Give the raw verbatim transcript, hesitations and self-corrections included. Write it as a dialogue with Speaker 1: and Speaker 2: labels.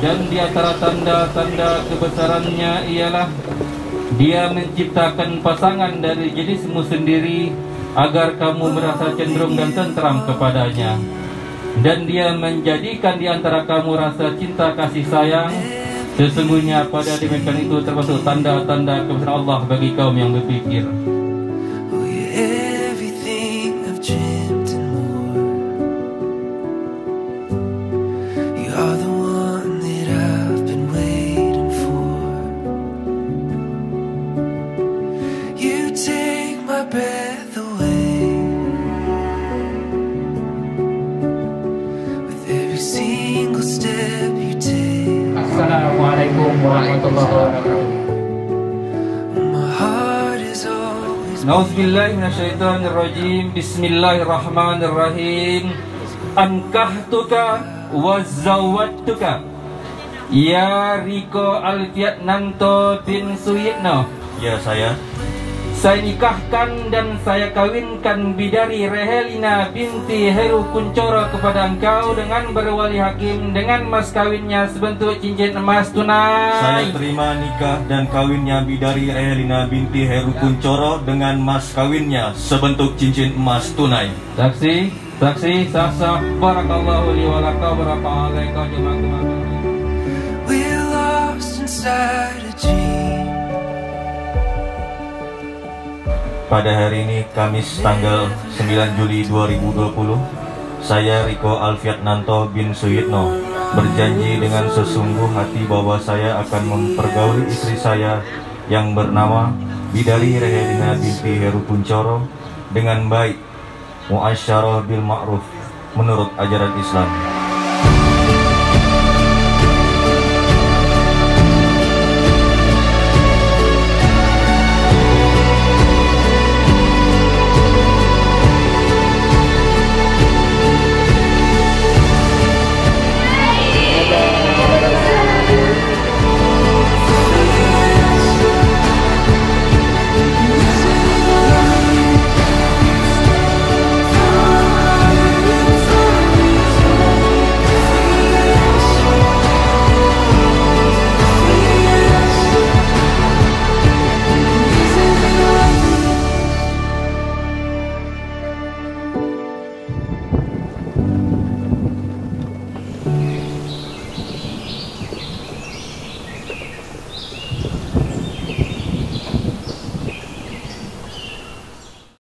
Speaker 1: Dan di antara tanda-tanda kebesarannya ialah Dia menciptakan pasangan dari jenismu sendiri agar kamu merasa cenderung dan tentram kepadanya. Dan Dia menjadikan di antara kamu rasa cinta kasih sayang. Sesungguhnya pada demikian itu termasuk tanda-tanda kebesaran Allah bagi kaum yang berpikir.
Speaker 2: Assalamualaikum warahmatullahi wabarakatuh.
Speaker 1: Nauzubillahi minasyaitonirrajim. Bismillahirrahmanirrahim. Ankahtuka wa zawwattuka ya Riko Alfiatnanto bin Suyitno.
Speaker 3: Ya, saya.
Speaker 1: Saya nikahkan dan saya kawinkan bidari Rehelina binti Heru Kuncoro kepada engkau dengan berwali hakim dengan mas kawinnya sebentuk cincin emas tunai.
Speaker 3: Saya terima nikah dan kawinnya bidari Rehelina binti Heru Kuncoro dengan mas kawinnya sebentuk cincin emas tunai.
Speaker 1: Saksi, saksi, sah-sah. Barakallahu li wa laka wa rafa'a alaika jama'akum.
Speaker 4: We lost inside a dream.
Speaker 3: Pada hari ini, Kamis tanggal sembilan Juli dua ribu dua puluh, saya Riko Alfiatnanto bin Suyitno berjanji dengan sesungguh hati bahwa saya akan mempergauli istri saya yang bernama Bidari Rehelina binti Heru Kuncoro dengan baik, muasyarah bil ma'ruf menurut ajaran Islam.